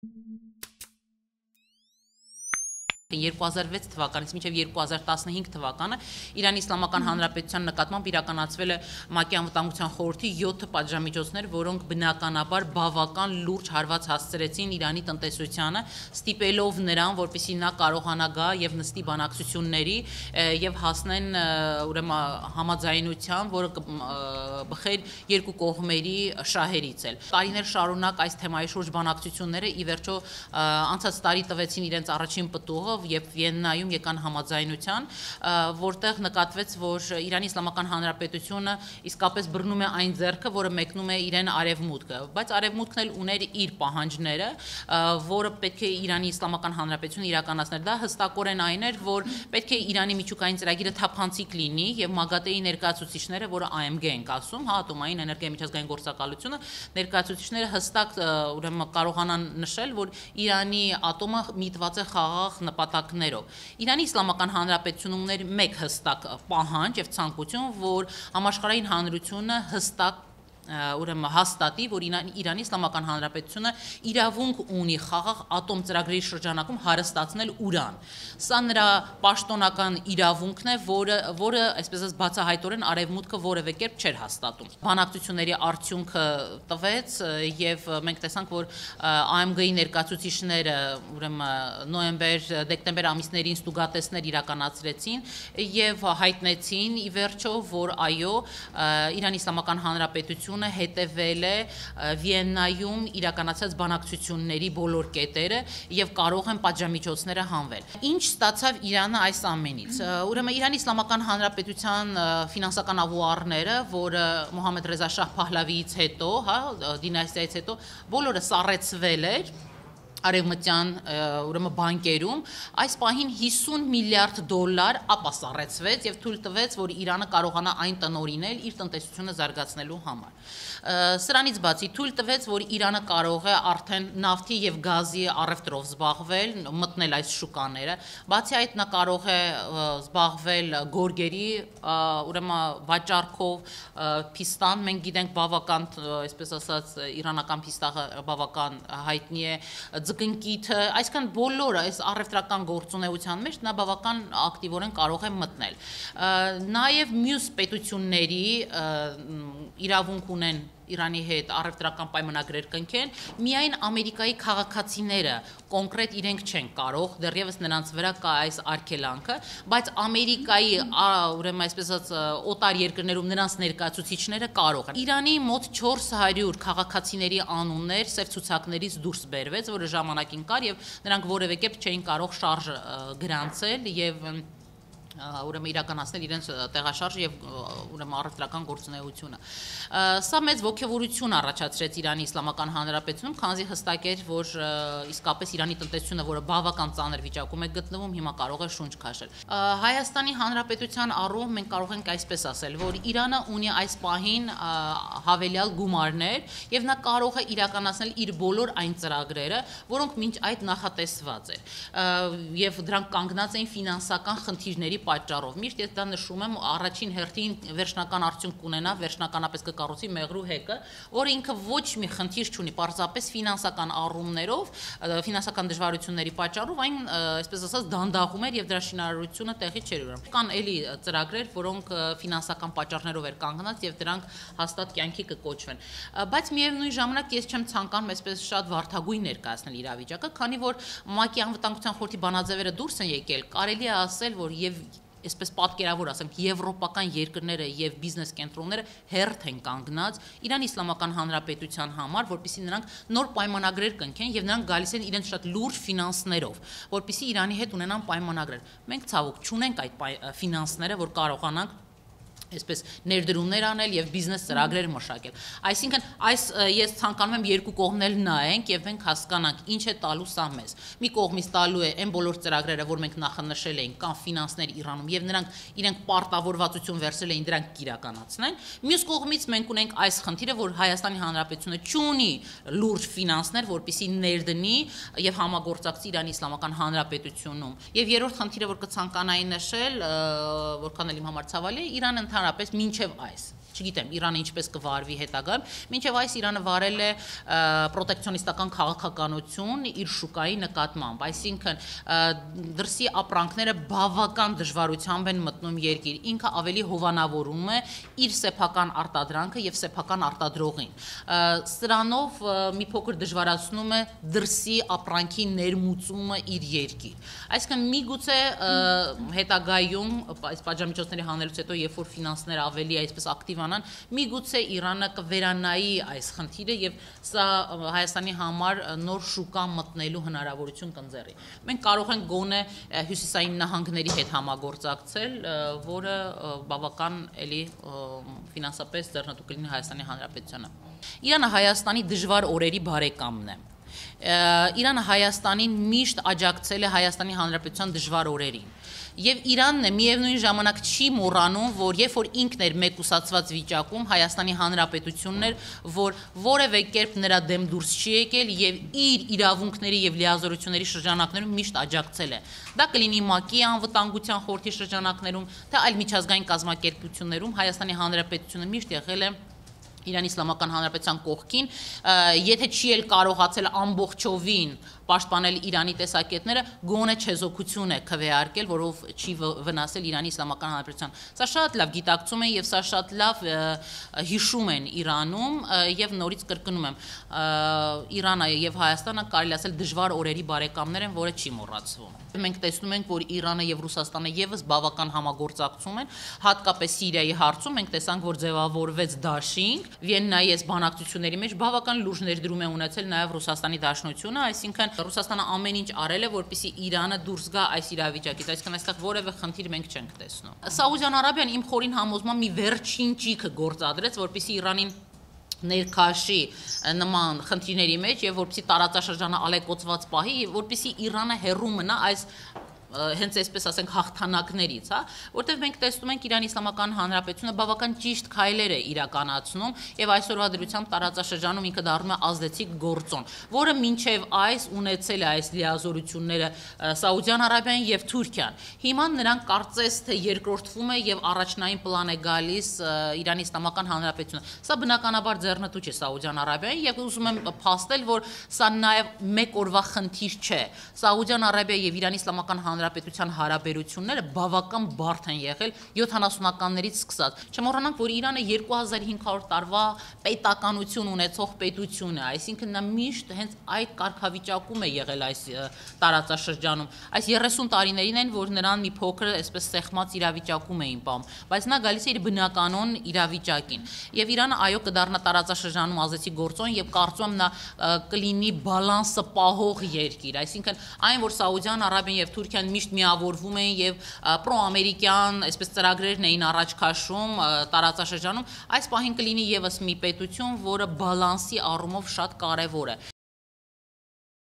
2006 թվականից մինչև 2015 թվականը Իրանի Իսլամական Հանրապետության նկատմամբ իրականացվել է ՄԱԿ-ի Անվտանգության խորհրդի 7 պատժամիջոցներ, որոնք բնականաբար բավական լուրջ հարված հասցրեցին Իրանի տնտեսությանը, ստիպելով նրան, որպեսզի նա կարողանա գա եւ նստի բանակցությունների եւ հասնեն ուրեմն համաձայնության, որը բխեր երկու կողմերի շահերից էլ։ Տարիներ շարունակ այս թեմայի շուրջ բանակցությունները ի վերջո անցած տարի տվեցին իրենց առաջին պտուղը եւ Վիեննայում եկան համաձայնության, որտեղ նկատվեց, որ Իրանի Իսլամական Հանրապետությունը իսկապես բռնում է այն ձեռքը, որը մեկնում է իրեն արևմուտքը, բայց արևմուտքն էլ ուներ իր պահանջները, որը պետք է Իրանի Իսլամական Հանրապետությունը իրականացներ։ Դա հստակորեն այն էր, որ պետք է Իրանի միջուկային ծրագիրը թափանցիկ լինի եւ ՄԱԳԱՏԷ-ի ներկայացուցիչները, որը AMG ենք ասում, ատոմային էներգիայի միջազգային գործակալությունը, ներկայացուցիչները հստակ ուրեմն կարողանան նշել, որ Իրանի ատոմը միտված է խաղաղ նպատակներով։ Իրանի Իսլամական Հանրապետությունում ուներ մեկ հստակ պահանջ եւ ցանկություն, որ համաշխարհային հանրությունը հստակ ուրեմն հաստատի, որ Իրանի Իսլամական Հանրապետությունը իրավունք ունի խաղաղ ատոմ ծրագրերի շրջանակում հարստացնել ուրան։ Սա նրա պաշտոնական իրավունքն է, որը այսպես ասած բացահայտորեն արևմուտքը որևէ կերպ չէր հաստատում։ Բանակցությունների արդյունքը տվեց եւ մենք տեսանք, որ AMG-ի ներկայացուցիչները ուրեմն նոյեմբեր-դեկտեմբեր ամիսներին ստուգատեսներ իրականացրեցին եւ հայտնեցին ի վերջո, որ այո, Իրանի Իսլամական Հանրապետությունը հետևել է Վիեննայում իրականացած բանակցությունների բոլոր կետերը եւ կարող են պատժամիջոցները հանվել։ Ինչ ստացավ Իրանը այս ամենից։ Ուրեմն Իրանի Իսլամական Հանրապետության ֆինանսական ավուարները, որը Մոհամմեդ Ռեզա Շահ Փահլավիից հետո, դինաստիայից հետո բոլորը սառեցվել էր արևմտյան ուրեմն բանկերում, այս պահին 50 միլիարդ դոլար ապասառեցվեց եւ թույլ տվեց, որ Իրանը կարողանա այն տնօրինել իր տնտեսությունը զարգացնելու համար։ Սրանից բացի թույլ տվեց, որ Իրանը կարող է արդեն նավթի եւ գազի առևտրով զբաղվել, մտնել այս շուկաները, բացի այդ նա կարող է զբաղվել գորգերի ուրեմն վաճառքով, փիստան, մենք գիտենք բավական, այսպես ասած, իրանական փիստաղը բավական հայտնի է, ձկնկիթը, այսքան բոլորը այս առևտրական գործունեության մեջ նա բավական ակտիվորեն կարող է մտնել։ Նաև մյուս պետությունների իրավունք ունեն Իրանի հետ առևտրական պայմանագրեր կնքեն, միայն Ամերիկայի քաղաքացիները կոնկրետ իրենք չեն կարող, դեռևս նրանց վրա կա այս արգելանքը, բայց Ամերիկայի ուրեմն այսպես ասած օտար երկրներում նրանց ներկայացուցիչները կարող են։ Իրանի մոտ 400 քաղաքացիների անուններ սև ցուցակներից դուրս բերվեց, որը ժամանակին կար եւ նրանք որևէ կերպ չէին կարող շարժ գրանցել եւ ուրեմն իրականացնել իրենց տեղաշարժ եւ ուրեմն առևտրական գործունեությունը։ Սա մեծ ոգևորություն առաջացրեց Իրանի Իսլամական Հանրապետությունում, քանզի հստակ էր, որ իսկապես Իրանի տնտեսությունը, որը բավական ծանր վիճակում է գտնվում, հիմա կարող է շունչ քաշել։ Հայաստանի Հանրապետության առումով մենք կարող ենք այսպես ասել, որ Իրանը ունի այս պահին հավելյալ գումարներ եւ նա կարող է իրականացնել իր բոլոր այն ծրագրերը, որոնք մինչ այդ նախատեսված էր եւ դրանք կանգնած էին ֆինանսական խնդիրների պատճառով։ Միշտ ես դա նշում եմ, առաջին հերթին վերջնական արդյունք կունենա, վերջնականապես կկառուցի Մեղրու հեկը, որը ինքը ոչ մի խնդիր չունի, պարզապես ֆինանսական առումներով, ֆինանսական դժվարությունների պատճառով այն, այսպես ասած, դանդաղում էր եւ դրա շինարարությունը տեղի չէր ունենում։ Կան էլի ծրագրեր, որոնք ֆինանսական պատճառներով էր կանգնած եւ դրանք հաստատ կյանքի կկոչվեն։ Բայց միևնույն ժամանակ ես չեմ ցանկանում այսպես շատ վարդագույն ներկայացնել իրավիճակը, քանի որ ՄԱԿ-ի Անվտանգության խորհրդի բանաձևերը դուրս են եկել, կարելի է ասել, որ եւ այսպես պատկերավոր ասենք, եվրոպական երկրները եւ բիզնես կենտրոնները հերթ են կանգնած Իրանի Իսլամական Հանրապետության համար, որպեսզի նրանք նոր պայմանագրեր կնքեն եւ նրանք գալիս են իրենց շատ լուրջ ֆինանսներով, որպեսզի Իրանի հետ ունենան պայմանագրեր։ Մենք ցավոք չունենք այդ ֆինանսները, որ կարողանանք այսպես ներդրումներ անել եւ բիզնես ծրագրեր մշակել։ Այսինքն ես ցանկանում եմ երկու կողմն էլ նայենք եւ մենք հասկանանք ինչ է տալու սա մեզ։ Մի կողմից տալու է այն բոլոր ծրագրերը, որ մենք նախանշել էինք, կան ֆինանսներ Իրանում եւ նրանք իրենք պարտավորվածություն վերցրել էին դրանք իրականացնեն։ Մյուս կողմից մենք ունենք այս խնդիրը, որ Հայաստանի Հանրապետությունը չունի լուրջ ֆինանսներ, որպեսզի ներդնի եւ համագործակցի Իրանի Իսլամական Հանրապետությունում։ Եվ երրորդ խնդիրը, որ կցանկանայի նշել, որքան էլ իմ համար ցավալի է, Իրանը ընդհանրապես մինչև այս չգիտեմ, Իրանը ինչպես կվարվի հետագայում, մինչև այս Իրանը վարել է պրոտեկցիոնիստական քաղաքականություն իր շուկայի նկատմամբ, այսինքն դրսի ապրանքները բավական դժվարությամբ են մտնում երկիր, ինքը ավելի հովանավորում է իր սեփական արտադրանքը եւ սեփական արտադրողին։ Սրանով մի փոքր դժվարացնում է դրսի ապրանքի ներմուծումը իր երկիր։ Այսինքն միգուցե հետագայում այս պատժամիջոցների հանելուց հետո, երբ որ ֆինանսները ավելի այսպես ակտիվանան, միգուցե Իրանը կվերանայի այս խնդիրը եւ սա Հայաստանի համար նոր շուկա մտնելու հնարավորություն կընձեռի։ Մենք կարող ենք գոնե հյուսիսային նահանգների հետ համագործակցել, որը բավական էլի ֆինանսապես ձեռնտու կլինի Հայաստանի Հանրապետությանը։ Իրանը Հայաստանի դժվար օրերի բարեկամն է։ Իրանը Հայաստանին միշտ աջակցել է Հայաստանի Հանրապետության դժվար օրերին։ Եվ Իրանն է միևնույն ժամանակ չի մոռանում, որ երբ որ ինքն էր մեկուսացված վիճակում, Հայաստանի Հանրապետությունն էր, որ որևէ կերպ նրա դեմ դուրս չի եկել եւ իր իրավունքների եւ լիազորությունների շրջանակներում միշտ աջակցել է։ Դա կլինի ՄԱԿ-ի անվտանգության խորհրդի շրջանակներում, թե այլ միջազգային կազմակերպություններում Հայաստանի Հանրապետությունը միշտ եղել է Իրանի Իսլամական Հանրապետության կողքին, եթե չի էլ կարողացել ամբողջովին պաշտպանել Իրանի տեսակետները, գոնե չեզոքություն է քվեարկել, որով չի վնասել Իրանի Իսլամական Հանրապետության։ Սա շատ լավ գիտակցում են եւ սա շատ լավ հիշում են Իրանում եւ նորից կրկնում եմ, Իրանը եւ Հայաստանը կարելի ասել դժվար օրերի բարեկամներ են, որը չի մոռացվում։ Մենք տեսնում ենք, որ Իրանը եւ Ռուսաստանը եւս բավական համագործակցում են, հատկապես Սիրիայի հարցում մենք տեսանք, որ ձևավորվեց դաշինք, Վիեննայի այս բանակցությունների մեջ բավական լուրջ ներդրում է ունեցել նաեւ Ռուսաստանի Դաշնությունը, այսինքն Ռուսաստանը ամեն ինչ արել է, որպեսզի Իրանը դուրս գա այս իրավիճակից, այսինքն այստեղ որևէ խնդիր մենք չենք տեսնում։ Սաուդյան Արաբիան իմ խորին համոզմամբ մի վերջին ճիգը գործադրեց, որպեսզի Իրանին ներքաշի նման խնդիրների մեջ եւ որպեսզի տարածաշրջանը ալեկոծված պահի, որպեսզի Իրանը հեռու մնա այս հենց այսպես ասենք հաղթանակներից, հա, որտեղ մենք տեսնում ենք Իրանի Իսլամական Հանրապետությունը բավական ճիշտ քայլեր է իրականացնում եւ այսօրվա դրությամբ տարածաշրջանում ինքը դառնում է ազդեցիկ գործոն, որը մինչեւ այս ունեցել է այս լիազորությունները Սաուդյան Արաբիան եւ Թուրքիան։ Հիմա նրանք կարծես թե երկրորդվում է եւ առաջնային պլան է գալիս Իրանի Իսլամական Հանրապետությունը։ Սա բնականաբար ձեռնտու չէ Սաուդյան Արաբիային եւ ուզում եմ փաստել, որ սա նաեւ մեկ օրվա խնդիր չէ։ Սաուդյան Արաբիա եւ Իրանի Իսլամական Հանրապետության հարաբերությունները բավական բարդ են եղել 70-ականներից սկսած։ Չմոռանանք, որ Իրանը 2500 տարվա պետականություն ունեցող պետություն է, այսինքն նա միշտ հենց այդ կարգավիճակում է եղել այս տարածաշրջանում։ Այս 30 տարիներին են, որ նրան մի փոքր այսպես սեղմած իրավիճակում էին պահում, բայց նա գալիս է իր բնականon իրավիճակին։ Եվ Իրանը այո կդառնա տարածաշրջանում ազդեցիկ գործոն եւ կարծում եմ նա կլինի բալանսը պահող երկիր, այսինքն այն որ Սաուդյան Արաբիան եւ Թուրքիան միշտ միավորվում էին եւ պրոամերիկյան այսպես ծրագրերն էին առաջ քաշում տարածաշրջանում, այս պահին կլինի եւս մի պետություն, որը բալանսի առումով շատ կարեւոր է։